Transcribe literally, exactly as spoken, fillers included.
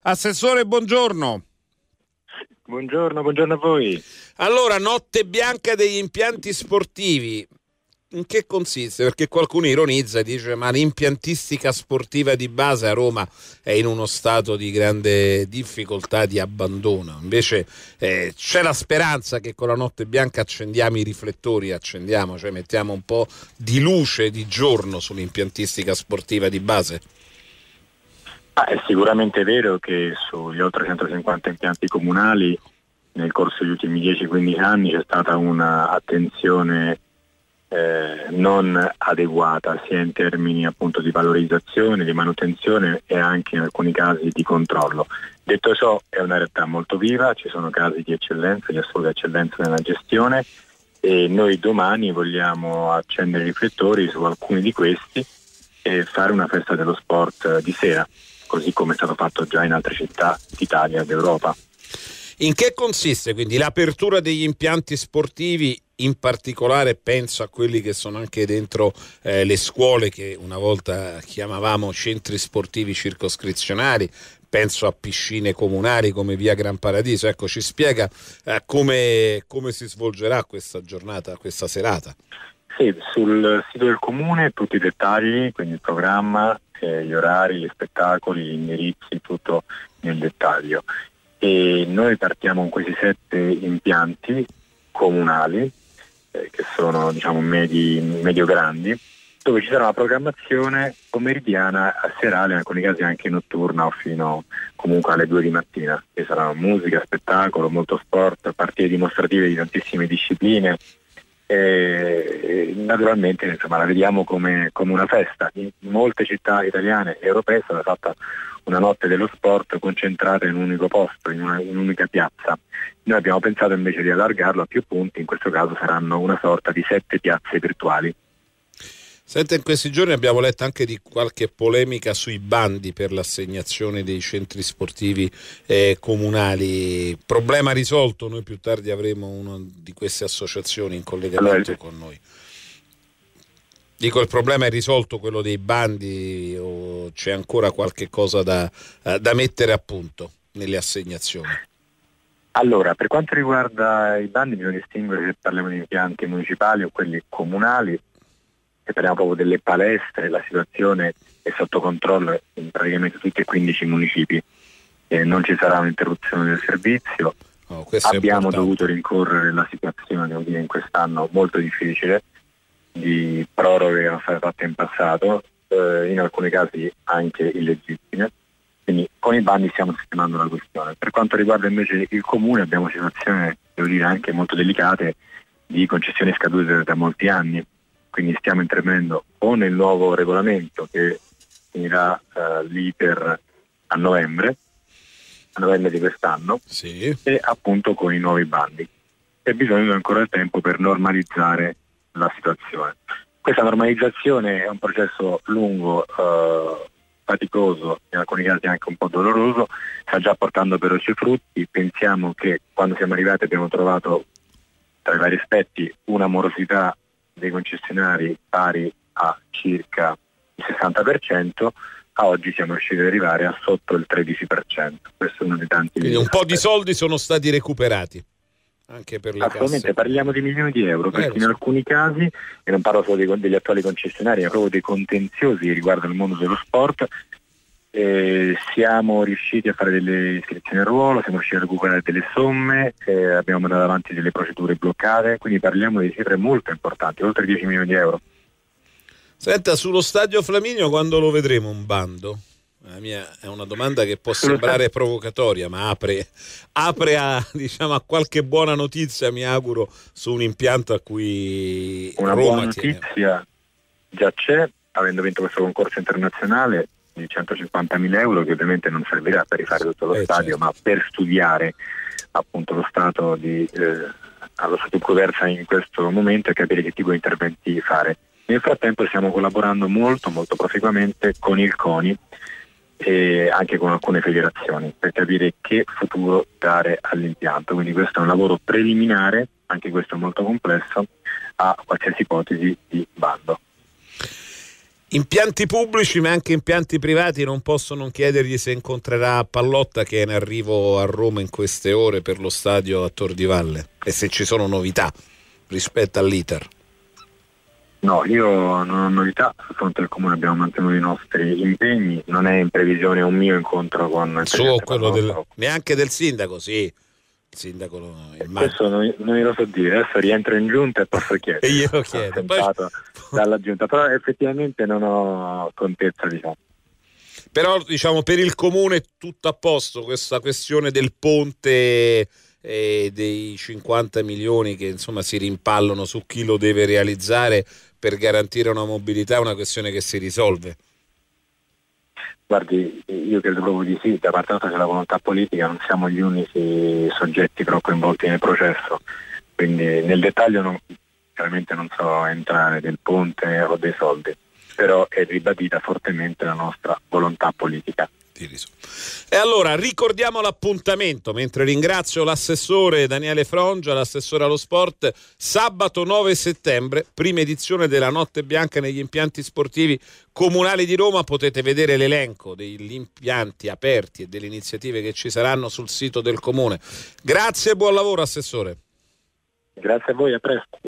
Assessore, buongiorno. Buongiorno, buongiorno a voi. Allora, notte bianca degli impianti sportivi, in che consiste? Perché qualcuno ironizza e dice ma l'impiantistica sportiva di base a Roma è in uno stato di grande difficoltà, di abbandono. Invece eh, c'è la speranza che con la notte bianca accendiamo i riflettori, accendiamo, cioè mettiamo un po' di luce di giorno sull'impiantistica sportiva di base. Ah, è sicuramente vero che sugli oltre centocinquanta impianti comunali nel corso degli ultimi dieci quindici anni c'è stata una attenzione eh, non adeguata sia in termini appunto di valorizzazione, di manutenzione e anche in alcuni casi di controllo. Detto ciò, è una realtà molto viva, ci sono casi di eccellenza, di assoluta eccellenza nella gestione e noi domani vogliamo accendere i riflettori su alcuni di questi e fare una festa dello sport di sera, così come è stato fatto già in altre città d'Italia e d'Europa. In che consiste quindi l'apertura degli impianti sportivi, in particolare penso a quelli che sono anche dentro eh, le scuole che una volta chiamavamo centri sportivi circoscrizionali, penso a piscine comunali come via Gran Paradiso. Ecco, ci spiega eh, come, come si svolgerà questa giornata, questa serata? Sì, sul sito del comune tutti i dettagli, quindi il programma, eh, gli orari, gli spettacoli, gli indirizzi, tutto nel dettaglio. E noi partiamo con questi sette impianti comunali eh, che sono diciamo medi, medio-grandi, dove ci sarà una programmazione pomeridiana, serale, in alcuni casi anche notturna o fino comunque alle due di mattina. Ci sarà musica, spettacolo, molto sport, partite dimostrative di tantissime discipline. E naturalmente insomma la vediamo come, come una festa. In molte città italiane e europee è stata fatta una notte dello sport concentrata in un unico posto, in, una, in un'unica piazza. Noi abbiamo pensato invece di allargarlo a più punti, in questo caso saranno una sorta di sette piazze virtuali. Senta, in questi giorni abbiamo letto anche di qualche polemica sui bandi per l'assegnazione dei centri sportivi eh, comunali. Problema risolto? Noi più tardi avremo una di queste associazioni in collegamento allora, con noi. Dico, il problema è risolto, quello dei bandi, o c'è ancora qualche cosa da, da mettere a punto nelle assegnazioni? Allora, per quanto riguarda i bandi bisogna distinguere se parliamo di impianti municipali o quelli comunali. Se parliamo proprio delle palestre, la situazione è sotto controllo in praticamente tutti e quindici municipi, eh, non ci sarà un'interruzione del servizio. Oh, abbiamo dovuto rincorrere la situazione, devo dire, in quest'anno molto difficile, di proroghe che erano state fatte in passato, eh, in alcuni casi anche illegittime, quindi con i bandi stiamo sistemando la questione. Per quanto riguarda invece il comune abbiamo situazioni, devo dire, anche molto delicate di concessioni scadute da molti anni. Quindi stiamo intervenendo o nel nuovo regolamento che finirà uh, l'iter a novembre, a novembre di quest'anno, sì. E appunto con i nuovi bandi. E bisogna ancora il tempo per normalizzare la situazione. Questa normalizzazione è un processo lungo, uh, faticoso, in alcuni casi anche un po' doloroso, sta già portando però i suoi frutti. Pensiamo che quando siamo arrivati abbiamo trovato tra i vari aspetti una morosità dei concessionari pari a circa il sessanta per cento, a oggi siamo riusciti ad arrivare a sotto il tredici per cento. Questo è uno dei tanti. Quindi un po' di soldi sono stati recuperati anche per le Assolutamente, casse. Parliamo di milioni di euro, perché eh, in so. alcuni casi, e non parlo solo dei, degli attuali concessionari, ma proprio dei contenziosi che riguardano il mondo dello sport, eh, siamo riusciti a fare delle iscrizioni al ruolo, siamo riusciti a recuperare delle somme, eh, abbiamo mandato avanti delle procedure bloccate, quindi parliamo di cifre molto importanti, oltre dieci milioni di euro. Senta, sullo stadio Flaminio quando lo vedremo un bando? La mia è una domanda che può sembrare provocatoria, ma apre, apre a, diciamo, a qualche buona notizia, mi auguro, su un impianto a cui una Roma buona tiene. notizia già c'è, avendo vinto questo concorso internazionale di centocinquantamila euro, che ovviamente non servirà per rifare tutto lo eh, stadio, certo. ma per studiare appunto lo stato di eh, allo stato in cui versa in questo momento e capire che tipo di interventi fare. Nel frattempo stiamo collaborando molto molto proficuamente con il CONI e anche con alcune federazioni per capire che futuro dare all'impianto, quindi questo è un lavoro preliminare, anche questo molto complesso, a qualsiasi ipotesi di bando. Impianti pubblici ma anche impianti privati non posso non chiedergli se incontrerà Pallotta, che è in arrivo a Roma in queste ore per lo stadio a Tor di Valle, e se ci sono novità rispetto all'iter. No, io non ho novità, sul fronte del comune abbiamo mantenuto i nostri impegni, non è in previsione un mio incontro con il suo, quello del, neanche del sindaco, sì, il sindaco no, il questo non, non glielo so dire, adesso rientro in giunta e posso chiedere. E glielo chiedo. Poi... dalla giunta, però effettivamente non ho contezza, diciamo. Però diciamo per il comune tutto a posto, questa questione del ponte e dei cinquanta milioni che insomma si rimpallono su chi lo deve realizzare per garantire una mobilità, è una questione che si risolve. Guardi, io credo proprio di sì, da parte nostra c'è la volontà politica, non siamo gli unici soggetti però coinvolti nel processo, quindi nel dettaglio non, chiaramente non so entrare del ponte o dei soldi, però è ribadita fortemente la nostra volontà politica. E allora ricordiamo l'appuntamento, mentre ringrazio l'assessore Daniele Frongia, l'assessore allo sport, sabato nove settembre, prima edizione della Notte Bianca negli impianti sportivi comunali di Roma. Potete vedere l'elenco degli impianti aperti e delle iniziative che ci saranno sul sito del comune. Grazie e buon lavoro, assessore. Grazie a voi, a presto.